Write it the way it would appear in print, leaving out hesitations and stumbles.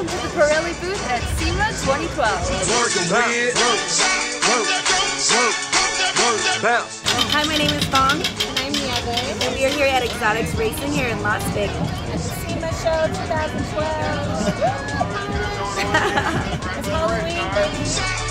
welcome to the Pirelli booth at SEMA 2012. Hi, my name is Fong. And I'm Nieve. And we are here at Exotics Racing here in Las Vegas. At the SEMA Show 2012. It's Halloween, baby.